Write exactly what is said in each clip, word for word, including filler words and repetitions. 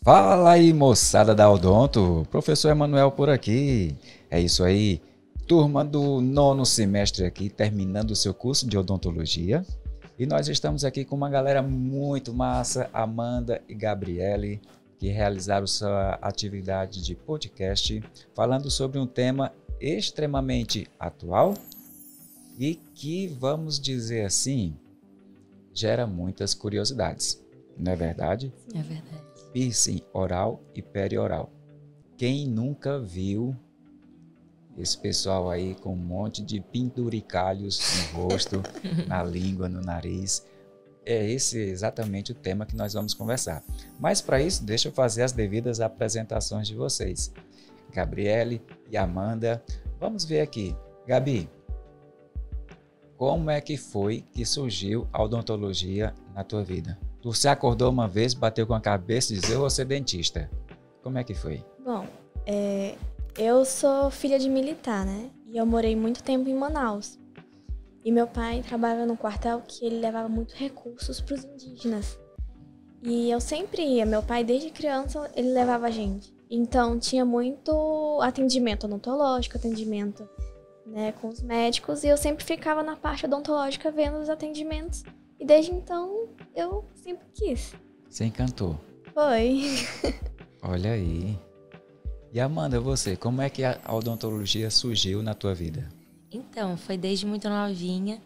Fala aí, moçada da Odonto, professor Emanuel por aqui. É isso aí, turma do nono semestre aqui, terminando o seu curso de odontologia. E nós estamos aqui com uma galera muito massa, Amanda e Gabriele, que realizaram sua atividade de podcast, falando sobre um tema extremamente atual e que, vamos dizer assim, gera muitas curiosidades. Não é verdade? É verdade. Piercing oral e perioral. Quem nunca viu esse pessoal aí com um monte de penduricalhos no rosto, na língua, no nariz? É esse exatamente o tema que nós vamos conversar. Mas para isso, deixa eu fazer as devidas apresentações de vocês. Gabriele e Amanda, vamos ver aqui. Gabi, como é que foi que surgiu a odontologia na tua vida? Tu se acordou uma vez, bateu com a cabeça e disse, eu vou ser dentista. Como é que foi? Bom, é, eu sou filha de militar, né? E eu morei muito tempo em Manaus. E meu pai trabalhava num quartel que ele levava muito recursos para os indígenas. E eu sempre ia, meu pai desde criança ele levava a gente. Então tinha muito atendimento odontológico, atendimento, né, com os médicos. E eu sempre ficava na parte odontológica vendo os atendimentos. E desde então, eu sempre quis. Você encantou. Foi. Olha aí. E Amanda, você, como é que a odontologia surgiu na tua vida? Então, foi desde muito novinha.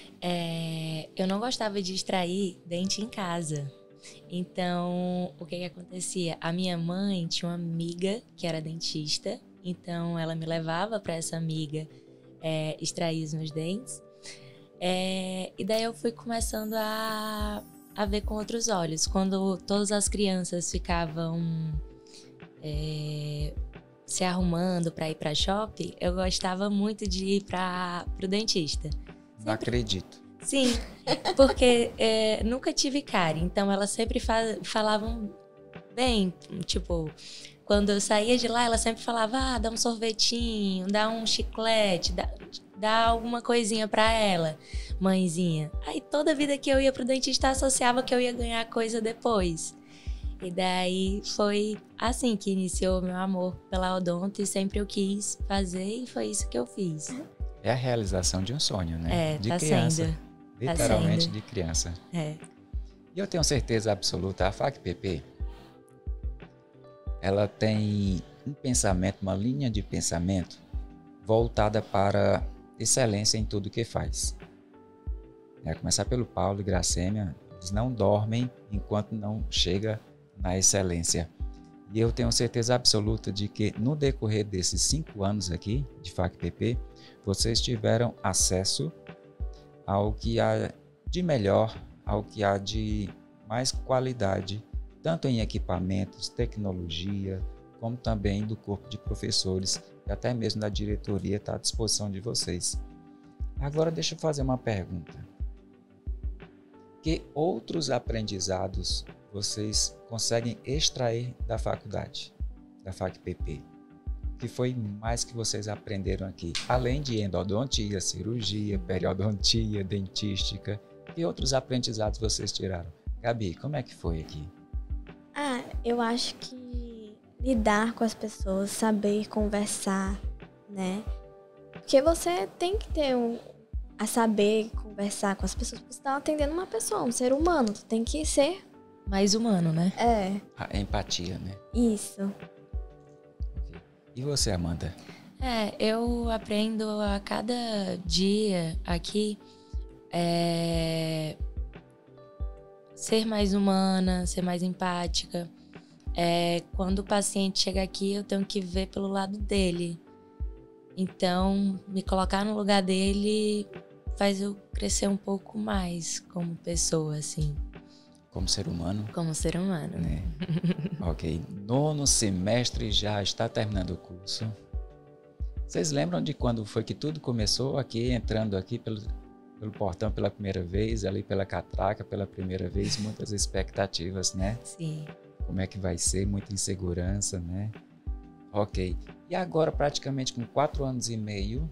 É, eu não gostava de extrair dente em casa. Então, o que que acontecia? A minha mãe tinha uma amiga que era dentista. Então, ela me levava para essa amiga é, extrair os meus dentes. É, e daí eu fui começando a, a ver com outros olhos. Quando todas as crianças ficavam é, se arrumando para ir para shopping, eu gostava muito de ir para o dentista. Não Sempre... acredito. Sim, porque é, nunca tive cárie. Então elas sempre fa- falavam bem, tipo... Quando eu saía de lá, ela sempre falava, ah, dá um sorvetinho, dá um chiclete, dá, dá alguma coisinha pra ela, mãezinha. Aí toda vida que eu ia pro dentista, associava que eu ia ganhar coisa depois. E daí foi assim que iniciou meu amor pela odonto e sempre eu quis fazer e foi isso que eu fiz. É a realização de um sonho, né? É, de tá criança. sendo. Literalmente Tá sendo. de criança. É. E eu tenho certeza absoluta, a F A C P P, ela tem um pensamento, uma linha de pensamento voltada para excelência em tudo que faz. É, começar pelo Paulo e Gracêmia, eles não dormem enquanto não chega na excelência. E eu tenho certeza absoluta de que no decorrer desses cinco anos aqui de F A C P P, vocês tiveram acesso ao que há de melhor, ao que há de mais qualidade, tanto em equipamentos, tecnologia, como também do corpo de professores e até mesmo da diretoria está à disposição de vocês. Agora deixa eu fazer uma pergunta. Que outros aprendizados vocês conseguem extrair da faculdade, da F A C P P? O que foi mais que vocês aprenderam aqui? Além de endodontia, cirurgia, periodontia, dentística, que outros aprendizados vocês tiraram? Gabi, como é que foi aqui? Ah, eu acho que lidar com as pessoas, saber conversar, né? Porque você tem que ter um, a saber conversar com as pessoas, porque você está atendendo uma pessoa, um ser humano, tu tem que ser... Mais humano, né? É. A empatia, né? Isso. Okay. E você, Amanda? É, eu aprendo a cada dia aqui é, ser mais humana, ser mais empática. É, quando o paciente chega aqui, eu tenho que ver pelo lado dele. Então, me colocar no lugar dele faz eu crescer um pouco mais como pessoa, assim. Como ser humano? Como ser humano. Né? Ok. Nono semestre já está terminando o curso. Vocês lembram de quando foi que tudo começou aqui, entrando aqui pelo, pelo portão pela primeira vez, ali pela catraca pela primeira vez, muitas expectativas, né? Sim. Como é que vai ser, muita insegurança, né? Ok. E agora, praticamente com quatro anos e meio,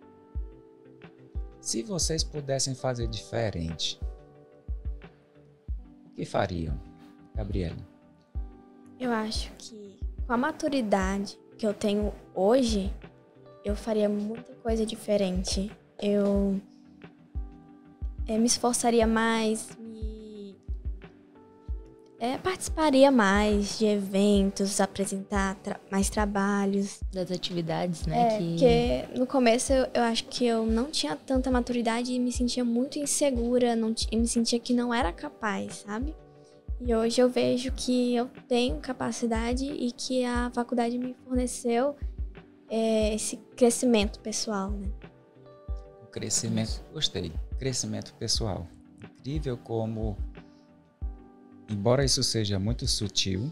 se vocês pudessem fazer diferente, o que fariam, Gabriele? Eu acho que com a maturidade que eu tenho hoje, eu faria muita coisa diferente. Eu é, me esforçaria mais, me é, participaria mais de eventos, apresentar tra- mais trabalhos. Das atividades, né? É, que... porque no começo eu, eu acho que eu não tinha tanta maturidade e me sentia muito insegura, não t- e me sentia que não era capaz, sabe? E hoje eu vejo que eu tenho capacidade e que a faculdade me forneceu é, esse crescimento pessoal, né? O crescimento, gostei, crescimento pessoal. Incrível como, embora isso seja muito sutil,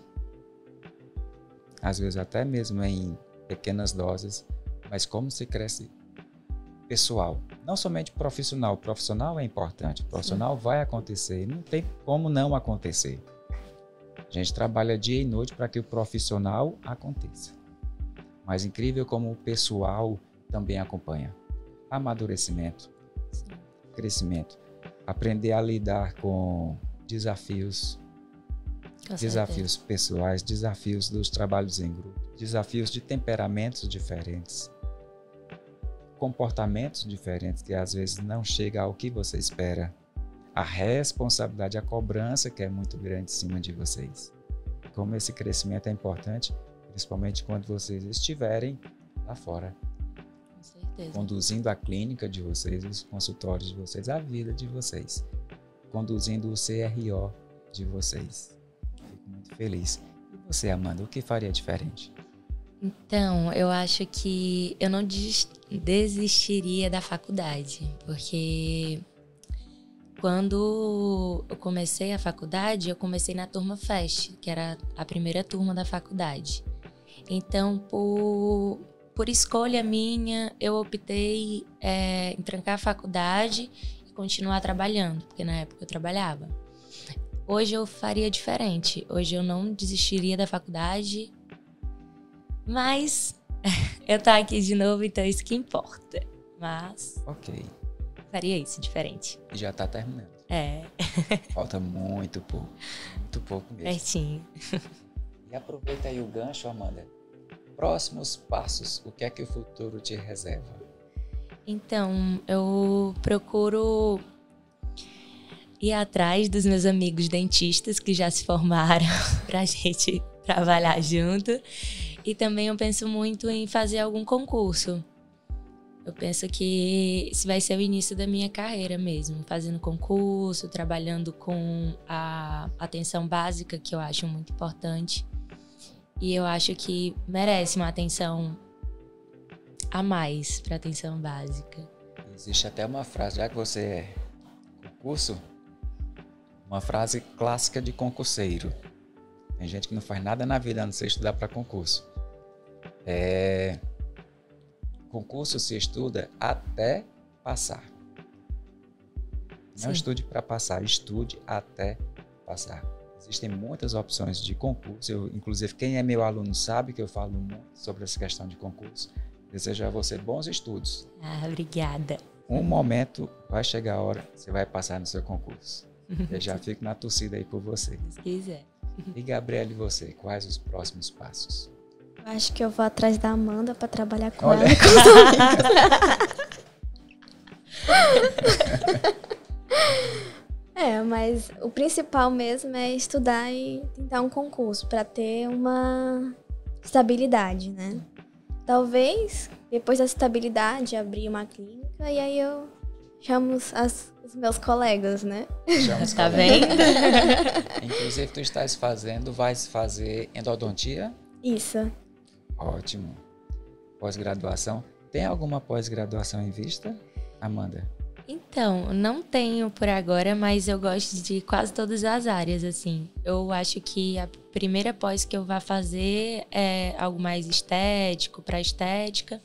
às vezes até mesmo em pequenas doses, mas como se cresce pessoal, não somente profissional. O profissional é importante, o profissional vai acontecer, não tem como não acontecer. A gente trabalha dia e noite para que o profissional aconteça. Mas incrível como o pessoal também acompanha. Amadurecimento, Sim. crescimento, aprender a lidar com desafios, Com desafios certeza. pessoais, desafios dos trabalhos em grupo, desafios de temperamentos diferentes, comportamentos diferentes que às vezes não chega ao que você espera. A responsabilidade, a cobrança que é muito grande em cima de vocês. Como esse crescimento é importante, principalmente quando vocês estiverem lá fora, Com certeza. conduzindo a clínica de vocês, os consultórios de vocês, a vida de vocês, conduzindo o C R O de vocês. Fico muito feliz. E você, Amanda, o que faria diferente? Então, eu acho que eu não des- desistiria da faculdade, porque quando eu comecei a faculdade, eu comecei na turma Fest, que era a primeira turma da faculdade. Então, por, por escolha minha, eu optei é, em trancar a faculdade e continuar trabalhando, porque na época eu trabalhava. Hoje eu faria diferente. Hoje eu não desistiria da faculdade, mas eu tô aqui de novo, então isso que importa. Mas Ok. faria isso diferente. E já está terminando. É, Falta muito pouco. Muito pouco mesmo. pertinho. E aproveita aí o gancho, Amanda. Próximos passos. O que é que o futuro te reserva? Então, eu procuro ir atrás dos meus amigos dentistas que já se formaram pra gente trabalhar junto. E também eu penso muito em fazer algum concurso. Eu penso que esse vai ser o início da minha carreira mesmo, fazendo concurso, trabalhando com a atenção básica, que eu acho muito importante. E eu acho que merece uma atenção a mais para atenção básica. Existe até uma frase, já que você é concurso, uma frase clássica de concurseiro. Tem gente que não faz nada na vida a não ser estudar para concurso. É... Concurso se estuda até passar. Não Sim. estude para passar, estude até passar. Existem muitas opções de concurso. Eu, inclusive, quem é meu aluno sabe que eu falo muito sobre essa questão de concurso. Desejo a você bons estudos. Ah, obrigada. Um momento vai chegar a hora, você vai passar no seu concurso. Eu já fico na torcida aí por você. Se quiser. E Gabriele, você, quais os próximos passos? Eu acho que eu vou atrás da Amanda pra trabalhar com Olha. ela e com os amigos. É, mas o principal mesmo é estudar e tentar um concurso pra ter uma estabilidade, né? Talvez, depois da estabilidade, abrir uma clínica e aí eu chamo os, as- os meus colegas, né? Chama os Tá colegas. vendo? Inclusive, tu estás fazendo, vais fazer endodontia? Isso. Ótimo. Pós-graduação. Tem alguma pós-graduação em vista, Amanda? Então, não tenho por agora, mas eu gosto de quase todas as áreas, assim. Eu acho que a primeira pós que eu vá fazer é algo mais estético, para estética.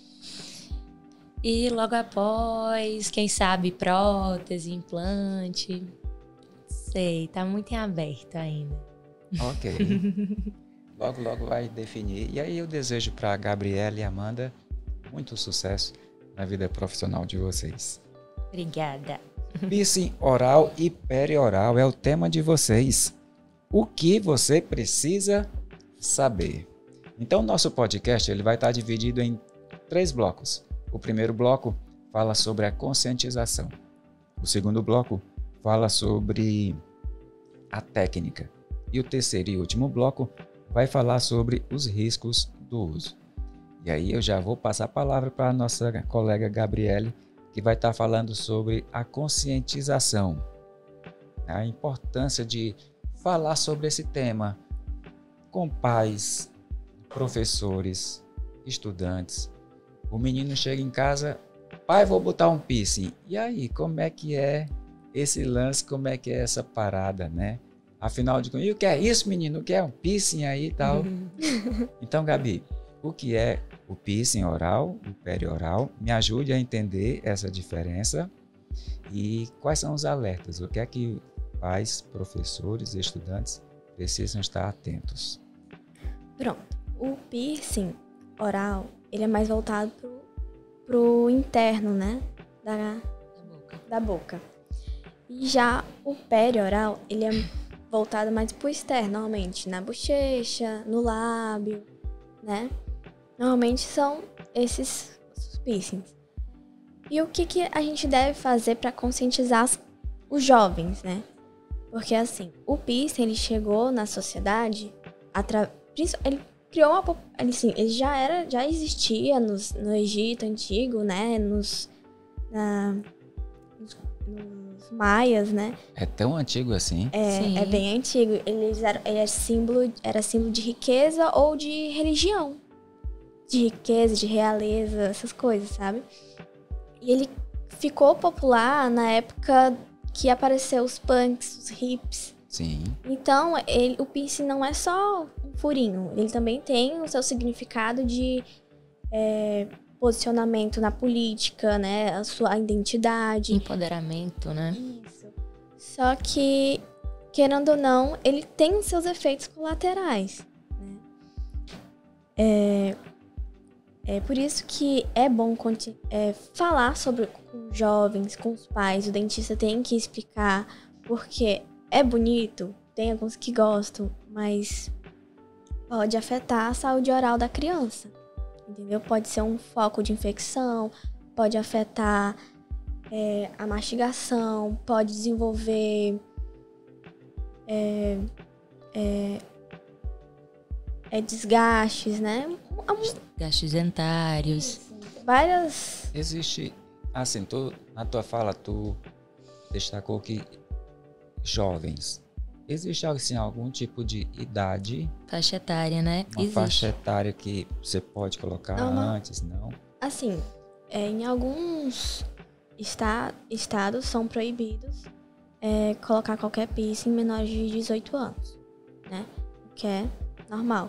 E logo após, quem sabe, prótese, implante. Não sei, tá muito em aberto ainda. Ok. Logo, logo vai definir. E aí eu desejo para a Gabriela e a Amanda muito sucesso na vida profissional de vocês. Obrigada. Piercing oral e perioral é o tema de vocês. O que você precisa saber. Então, o nosso podcast ele vai estar dividido em três blocos. O primeiro bloco fala sobre a conscientização. O segundo bloco fala sobre a técnica. E o terceiro e último bloco vai falar sobre os riscos do uso. E aí eu já vou passar a palavra para a nossa colega Gabriele, que vai estar falando sobre a conscientização. A importância de falar sobre esse tema com pais, professores, estudantes. O menino chega em casa, pai, vou botar um piercing. E aí, como é que é esse lance, como é que é essa parada, né? Afinal de contas, e o que é isso, menino? O que é um piercing aí e tal? Uhum. Então, Gabi, o que é o piercing oral, o perioral? Me ajude a entender essa diferença e quais são os alertas? O que é que pais, professores e estudantes precisam estar atentos? Pronto. O piercing oral, ele é mais voltado pro, pro interno, né? Da, Da boca. da boca. E já o perioral, ele é voltado mais pro externo, normalmente na bochecha, no lábio, né? Normalmente são esses os piercings. E o que, que a gente deve fazer para conscientizar os jovens, né? Porque assim, o piercing, ele chegou na sociedade, atra... ele criou uma... Assim, ele já, era, já existia nos, no Egito Antigo, né? Nos, na, nos, nos maias, né? É tão antigo assim? É, é bem antigo. Eles eram, ele era, símbolo, era símbolo de riqueza ou de religião. De riqueza, de realeza, essas coisas, sabe? E ele ficou popular na época que apareceu os punks, os hips. Sim. Então, ele, o piercing não é só um furinho. Ele também tem o seu significado de é, posicionamento na política, né? A sua identidade. Empoderamento, né? Isso. Só que, querendo ou não, ele tem os seus efeitos colaterais, né? É, é por isso que é bom é, falar sobre com os jovens, com os pais. O dentista tem que explicar, porque é bonito, tem alguns que gostam, mas pode afetar a saúde oral da criança, entendeu? Pode ser um foco de infecção, pode afetar é, a mastigação, pode desenvolver é, é, é desgastes, né? Desgastes dentários. Várias... Existe, assim, tu, na tua fala, tu destacou que jovens. Existe assim, algum tipo de idade? Faixa etária, né? Uma Existe. faixa etária que você pode colocar não, não. antes, não? Assim, é, em alguns esta, estados são proibidos é, colocar qualquer piercing menor de dezoito anos, né? O que é normal.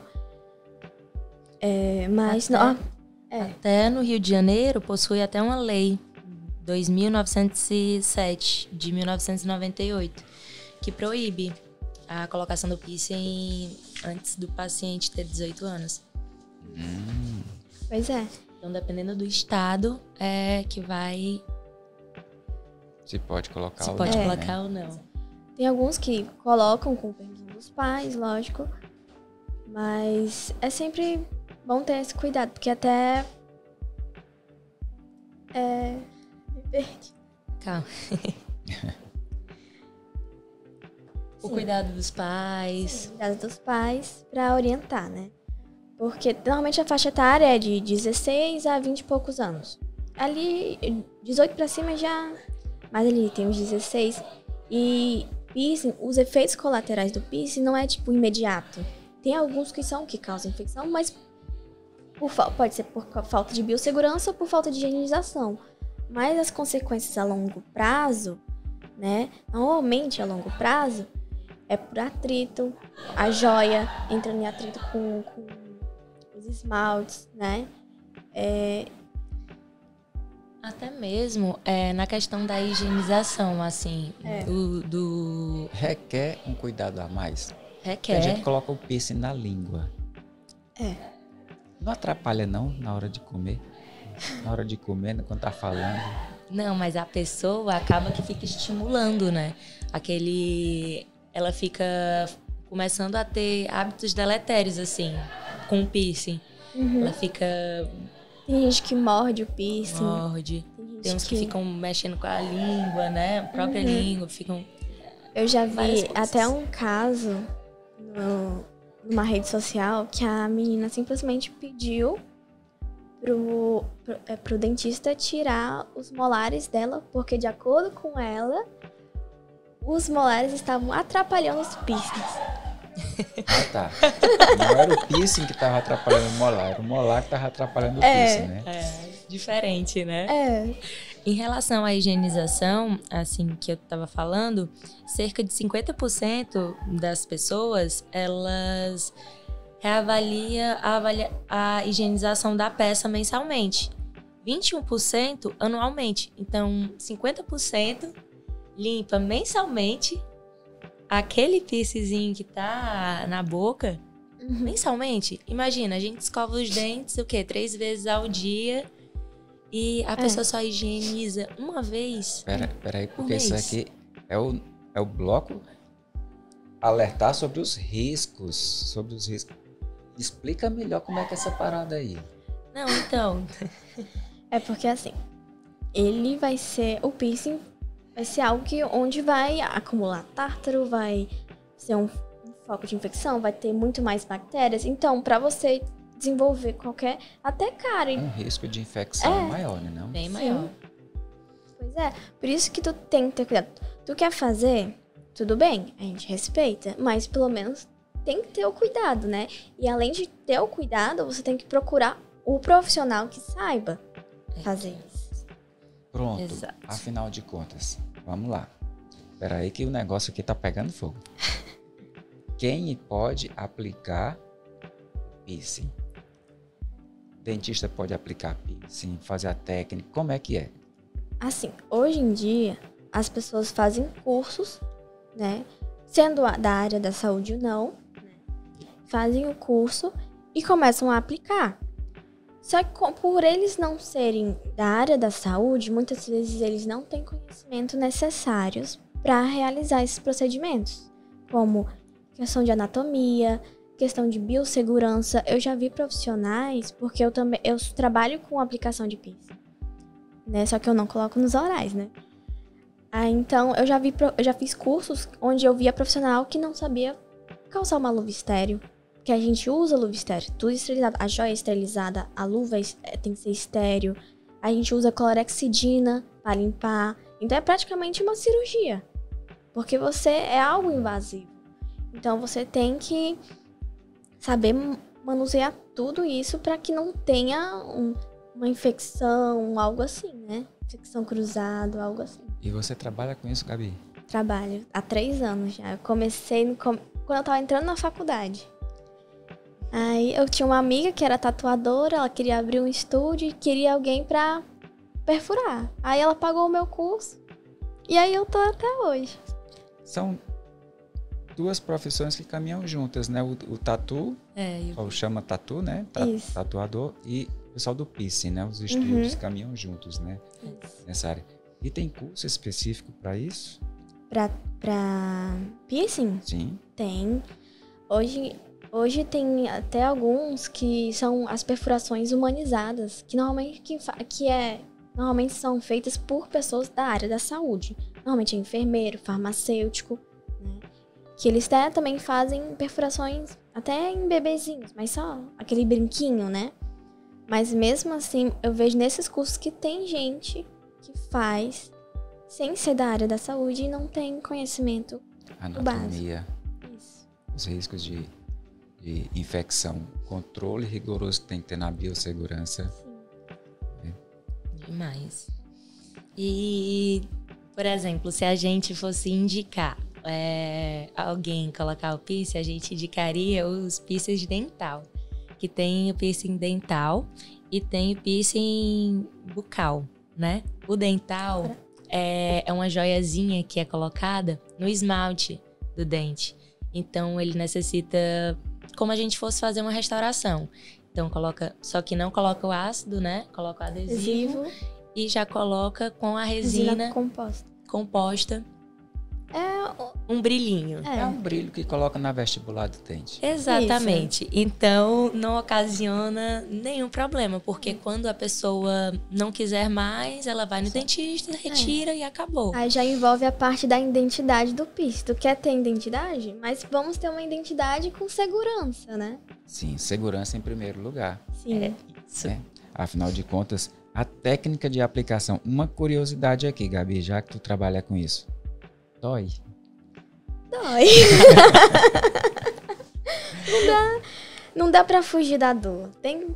É, mas... Até, não, é. até no Rio de Janeiro possui até uma lei, dois mil novecentos e sete, de mil novecentos e noventa e oito, que proíbe a colocação do piercing antes do paciente ter dezoito anos. Hum. Pois é. Então, dependendo do estado, é que vai... Se pode colocar Se ou pode não, colocar né? ou não. Tem alguns que colocam com permissão dos pais, lógico. Mas é sempre bom ter esse cuidado, porque até... É... Me perdi. Calma. O cuidado dos pais. Sim, cuidado dos pais pra orientar, né? Porque normalmente a faixa etária é de dezesseis a vinte e poucos anos. Ali, dezoito pra cima já... Mas ali tem os dezesseis. E piercing, os efeitos colaterais do piercing não é tipo imediato. Tem alguns que são que causam infecção, mas por, pode ser por falta de biossegurança ou por falta de higienização. Mas as consequências a longo prazo, né? Normalmente a longo prazo é por atrito. A joia entra em atrito com, com os esmaltes, né? É... Até mesmo é, na questão da higienização, assim, É. do, do... Requer um cuidado a mais. Porque Requer. a gente coloca o piercing na língua. É. Não atrapalha não na hora de comer? Na hora de comer, quando tá falando. Não, mas a pessoa acaba que fica estimulando, né? Aquele... Ela fica começando a ter hábitos deletérios, assim, com o piercing. Uhum. Ela fica... Tem gente que morde o piercing. Morde. Tem, gente Tem uns que, que ficam mexendo com a língua, né? A própria Uhum. língua, ficam... Eu já várias vi coisas. até um caso no, numa rede social que a menina simplesmente pediu pro, pro, é, pro dentista tirar os molares dela, porque de acordo com ela, os molares estavam atrapalhando os piercings. Ah, tá. Não era o piercing que tava atrapalhando o molar, era o molar que tava atrapalhando o É. piercing, né? É, diferente, né? É. Em relação à higienização, assim, que eu tava falando, cerca de cinquenta por cento das pessoas, elas reavalia a, avalia a higienização da peça mensalmente. vinte e um por cento anualmente. Então, cinquenta por cento limpa mensalmente aquele piercingzinho que tá na boca, Uhum. mensalmente. Imagina, a gente escova os dentes, o quê? Três vezes ao dia. E a pessoa só higieniza uma vez. Pera, pera aí, porque Um isso mês. aqui é o, é o bloco alertar sobre os riscos, sobre os riscos. Explica melhor como é que é essa parada aí. Não, então. É porque assim, ele vai ser, o piercing vai ser algo que onde vai acumular tártaro, vai ser um, um foco de infecção, vai ter muito mais bactérias. Então, pra você desenvolver qualquer, até cárie. Um risco de infecção É. maior, né? Não? Bem Sim. maior. Pois é, por isso que tu tem que ter cuidado. Tu quer fazer, tudo bem, a gente respeita, mas pelo menos tem que ter o cuidado, né? E além de ter o cuidado, você tem que procurar o profissional que saiba fazer isso. Pronto. Exato. Afinal de contas, vamos lá. Pera aí que o negócio aqui tá pegando fogo. Quem pode aplicar piercing? Dentista pode aplicar piercing, fazer a técnica, como é que é? Assim, hoje em dia, as pessoas fazem cursos, né? Sendo a- da área da saúde ou não, né? Fazem o curso e começam a aplicar. Só que com- por eles não serem da área da saúde, muitas vezes eles não têm conhecimento necessários para realizar esses procedimentos, como questão de anatomia, questão de biossegurança. Eu já vi profissionais, porque eu também eu trabalho com aplicação de piercing, né? Só que eu não coloco nos orais, né? Ah, então eu já vi pro- eu já fiz cursos onde eu via profissional que não sabia calçar uma luva estéreo, que a gente usa luva estéreo, tudo esterilizado, a joia é esterilizada, a luva é es- é- tem que ser estéreo, a gente usa clorexidina para limpar, então é praticamente uma cirurgia, porque você é algo invasivo, então você tem que saber m- manusear tudo isso para que não tenha um- uma infecção, algo assim, né? Infecção cruzada, algo assim. E você trabalha com isso, Gabi? Trabalho há três anos já. Eu comecei no com- quando eu tava entrando na faculdade. Aí eu tinha uma amiga que era tatuadora, ela queria abrir um estúdio e queria alguém pra perfurar. Aí ela pagou o meu curso e aí eu tô até hoje. São duas profissões que caminham juntas, né? O, o tatu, É, e o- ou chama tatu, né? Ta- Isso. Tatuador, e o pessoal do piercing, né? Os estúdios caminham juntos, né? Nessa área. E tem curso específico para isso? Pra, pra piercing? Sim. Tem. Hoje, hoje tem até alguns que são as perfurações humanizadas, que normalmente, quem fa- que é, normalmente são feitas por pessoas da área da saúde. Normalmente é enfermeiro, farmacêutico, né? Que eles até também fazem perfurações até em bebezinhos, mas só aquele brinquinho, né? Mas mesmo assim, eu vejo nesses cursos que tem gente que faz sem ser da área da saúde e não tem conhecimento. Anatomia, Isso. os riscos de, de infecção, controle rigoroso que tem que ter na biossegurança. Sim. demais. E, por exemplo, se a gente fosse indicar é, alguém colocar o piercing, a gente indicaria os piercings dental. Que tem o piercing dental e tem o piercing bucal, né? O dental é, é uma joiazinha que é colocada no esmalte do dente. Então, ele necessita como a gente fosse fazer uma restauração. Então, coloca, só que não coloca o ácido, né? Coloca o adesivo, Adesivo, e já coloca com a resina, resina composta. composta. É, o- um brilhinho. É. É um brilho que coloca na vestibular do dente. Exatamente. Então, não ocasiona nenhum problema, porque quando a pessoa não quiser mais, ela vai no dentista, retira e acabou. Aí já envolve a parte da identidade do piercing. Tu quer ter identidade? Mas vamos ter uma identidade com segurança, né? Sim, segurança em primeiro lugar. Sim. É isso. Né? Afinal de contas, a técnica de aplicação. Uma curiosidade aqui, Gabi, já que tu trabalha com isso. Dói. Dói. Não dá, não dá pra fugir da dor. Tem...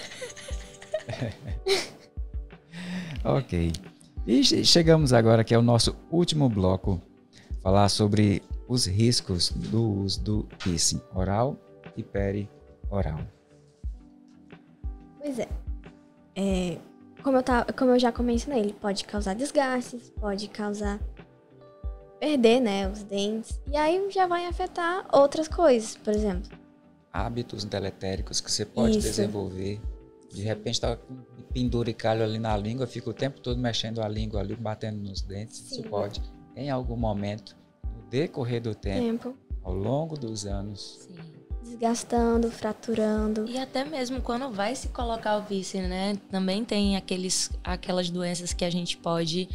Ok. E che- chegamos agora que é o nosso último bloco. Falar sobre os riscos do uso do piercing oral e peri-oral. Pois é. É, como, eu tava, como eu já mencionei, ele pode causar desgastes, pode causar perder, né, os dentes. E aí já vai afetar outras coisas, por exemplo. Hábitos deletéricos que você pode Isso. desenvolver. De repente tá com penduricalho ali na língua, fica o tempo todo mexendo a língua ali, batendo nos dentes. Sim. Isso pode, em algum momento, no decorrer do tempo, Tempo. ao longo dos anos, Sim. Desgastando, fraturando. E até mesmo quando vai se colocar o piercing, né? Também tem aqueles, aquelas doenças que a gente pode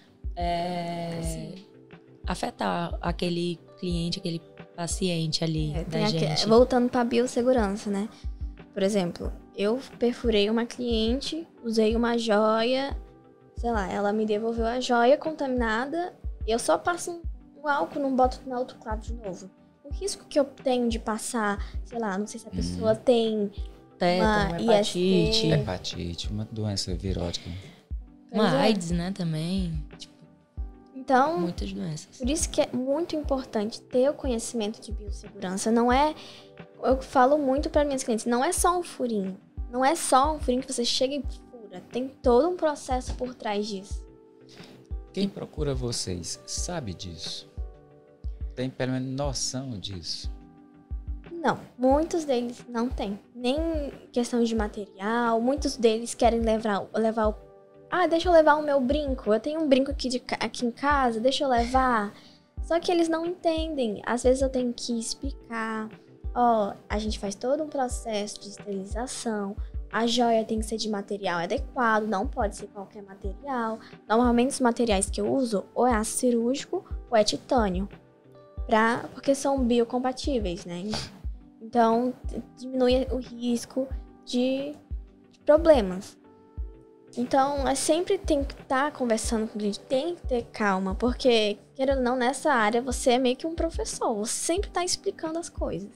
é, Sim. afetar aquele cliente, aquele paciente ali É, da tem aque- gente. Voltando para a biossegurança, né? Por exemplo, eu perfurei uma cliente, usei uma joia, sei lá, ela me devolveu a joia contaminada, eu só passo um, um álcool, não boto no autoclave de novo. O risco que eu tenho de passar, sei lá, não sei se a pessoa tem Tétano, uma hepatite, I S T. hepatite, uma doença virótica. uma Pois é. AIDS, né, também. Tipo, Então, muitas doenças. por isso que é muito importante ter o conhecimento de biossegurança. Não é, eu falo muito para minhas clientes, não é só um furinho. Não é só um furinho que você chega e fura. Tem todo um processo por trás disso. Quem procura vocês sabe disso? Tem pelo menos noção disso? Não, muitos deles não têm. Nem questão de material, muitos deles querem levar, levar o... Ah, deixa eu levar o meu brinco. Eu tenho um brinco aqui, de, ca- aqui em casa, deixa eu levar. Só que eles não entendem. Às vezes eu tenho que explicar. Ó, a gente faz todo um processo de esterilização. A joia tem que ser de material adequado, não pode ser qualquer material. Normalmente os materiais que eu uso ou é aço cirúrgico ou é titânio. Pra, porque são biocompatíveis, né? Então, t- diminui o risco de, de problemas. Então, é sempre tem que estar conversando com o cliente, tem que ter calma, porque, querendo ou não, nessa área você é meio que um professor, você sempre está explicando as coisas.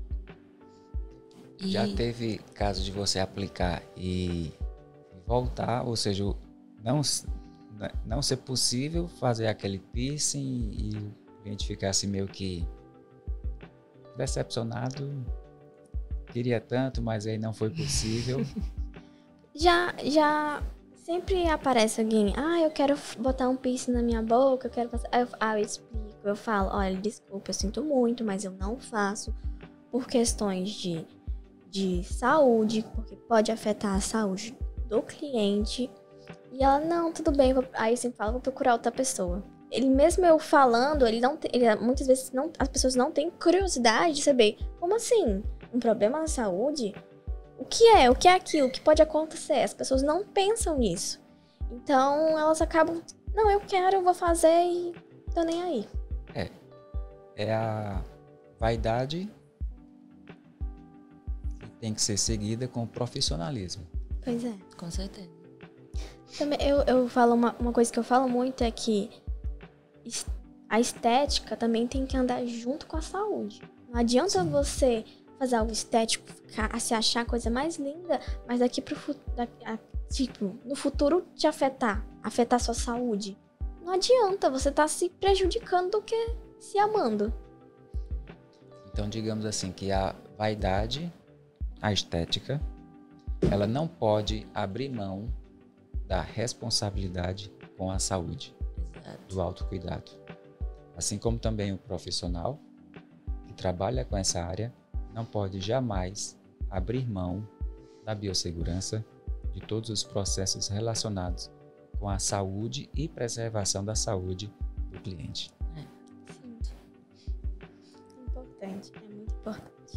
E Já teve caso de você aplicar e voltar, ou seja, não, s- não ser possível fazer aquele piercing e o cliente ficasse meio que decepcionado, queria tanto, mas aí não foi possível. Já, já sempre aparece alguém, ah, eu quero f- botar um piercing na minha boca, eu quero fazer. Aí eu, ah, eu explico, eu falo, olha, desculpa, eu sinto muito, mas eu não faço por questões de, de saúde, porque pode afetar a saúde do cliente. E ela, não, tudo bem, vou... aí eu sempre falo, vou procurar outra pessoa. Ele mesmo eu falando, ele não tem, ele, muitas vezes não, as pessoas não têm curiosidade de saber, como assim? Um problema na saúde? O que é? O que é aquilo? O que pode acontecer? As pessoas não pensam nisso. Então, elas acabam... Não, eu quero, eu vou fazer e tô nem aí. É a vaidade que tem que ser seguida com profissionalismo. Pois é. com certeza. Também, eu, eu falo uma, uma coisa que eu falo muito é que es- a estética também tem que andar junto com a saúde. Não adianta Sim. você fazer algo estético, ficar, se achar a coisa mais linda, mas daqui pro futuro, tipo, no futuro te afetar, afetar a sua saúde. Não adianta, você tá se prejudicando do que se amando. Então, digamos assim, que a vaidade, a estética, ela não pode abrir mão da responsabilidade com a saúde, Exato. do autocuidado. Assim como também o profissional que trabalha com essa área não pode jamais abrir mão da biossegurança, de todos os processos relacionados com a saúde e preservação da saúde do cliente. importante, é muito importante.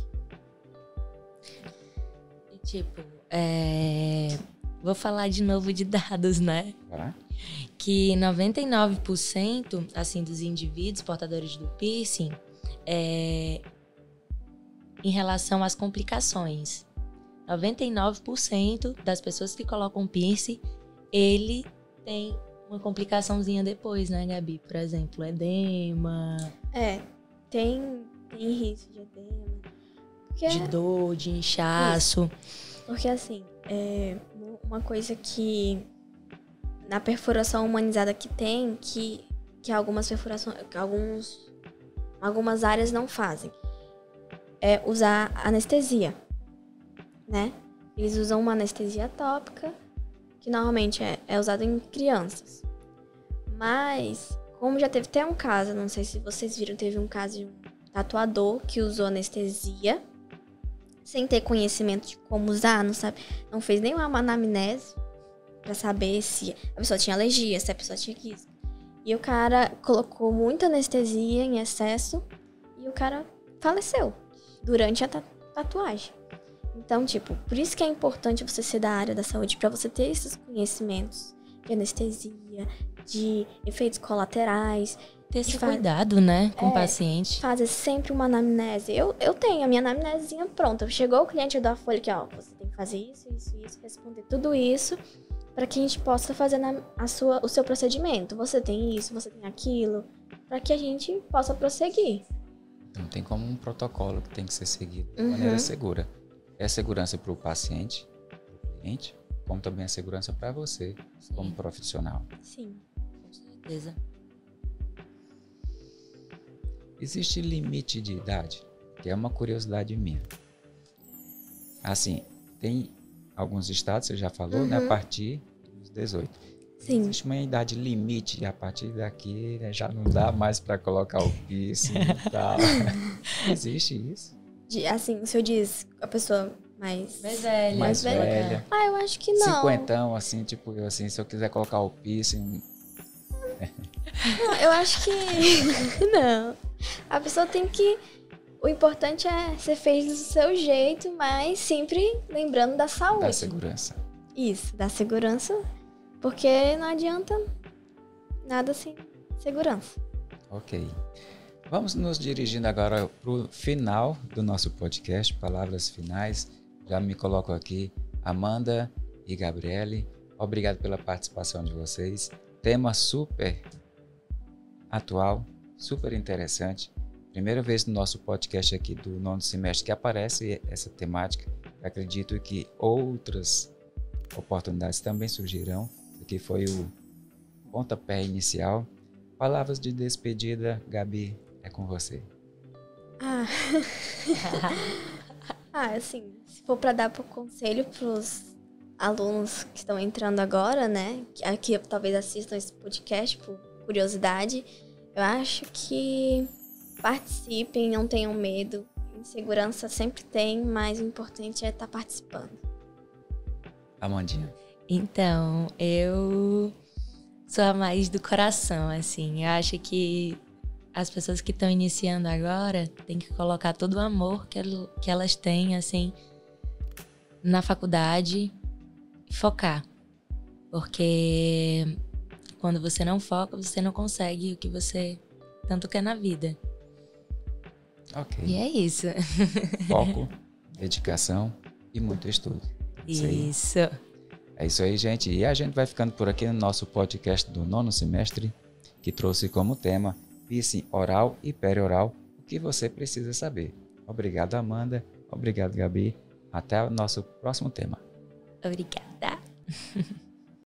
E tipo, é... vou falar de novo de dados, né? Tá? Que noventa e nove por cento assim, dos indivíduos portadores do piercing, é... em relação às complicações, noventa e nove por cento das pessoas que colocam piercing, ele tem uma complicaçãozinha depois, né, Gabi? Por exemplo, edema. É, tem, tem risco de edema. Porque, De dor, de inchaço. Isso. Porque assim, é uma coisa que na perfuração humanizada que tem, que, que algumas perfurações, que alguns, algumas áreas não fazem, é usar anestesia, né? Eles usam uma anestesia tópica, que normalmente é, é usado em crianças. Mas, como já teve até um caso, não sei se vocês viram, teve um caso de um tatuador que usou anestesia, sem ter conhecimento de como usar, não sabe, não fez nenhuma anamnese pra saber se a pessoa tinha alergia, se a pessoa tinha quisco. E o cara colocou muita anestesia em excesso e o cara faleceu durante a tatuagem. Então, tipo, por isso que é importante você ser da área da saúde, pra você ter esses conhecimentos de anestesia, de efeitos colaterais. Ter esse faz... cuidado, né, com é, o paciente. Fazer sempre uma anamnese. Eu, eu tenho a minha anamnesezinha pronta. Chegou o cliente, eu dou a folha aqui, ó, você tem que fazer isso, isso, isso, responder tudo isso, para que a gente possa fazer na, a sua, o seu procedimento. Você tem isso, você tem aquilo, para que a gente possa prosseguir. Então tem como um protocolo que tem que ser seguido de Uhum. maneira segura. É segurança para o paciente, para o cliente, como também é segurança para você, Sim. como profissional. Sim. Com certeza. Existe limite de idade? Que é uma curiosidade minha. Assim, tem alguns estados, você já falou, né, a Uhum. partir dos dezoito. Sim. Existe uma idade limite, a partir daqui, né, já não dá mais para colocar o piercing e tal. Existe isso? De, assim, o senhor diz a pessoa mais... Mais velha. Mais velha. velha. Ah, eu acho que não. Cinquentão, assim, tipo, eu, assim, se eu quiser colocar o piercing... Não, eu acho que... não. A pessoa tem que... O importante é ser feito do seu jeito, mas sempre lembrando da saúde. Da segurança. Isso, da segurança. Porque não adianta nada sem segurança. Ok. Vamos nos dirigindo agora para o final do nosso podcast, palavras finais. Já me coloco aqui, Amanda e Gabriele. Obrigado pela participação de vocês. Tema super atual, super interessante. Primeira vez no nosso podcast aqui do nono semestre que aparece essa temática. Acredito que outras oportunidades também surgirão. Aqui foi o pontapé inicial. Palavras de despedida, Gabi, é com você. Ah, ah assim, se for para dar por conselho pros alunos que estão entrando agora, né, que aqui talvez assistam esse podcast por curiosidade, eu acho que participem, não tenham medo. Insegurança sempre tem, mas o importante é estar participando. Amandinha. Então, eu sou a mais do coração, assim. Eu acho que as pessoas que estão iniciando agora têm que colocar todo o amor que, el- que elas têm, assim, na faculdade e focar. Porque quando você não foca, você não consegue o que você tanto quer na vida. Ok. E é isso. Foco, dedicação e muito estudo. Isso aí. Isso. É isso aí, gente. E a gente vai ficando por aqui no nosso podcast do nono semestre, que trouxe como tema piercing oral e perioral, o que você precisa saber. Obrigado, Amanda. Obrigado, Gabi. Até o nosso próximo tema. Obrigada.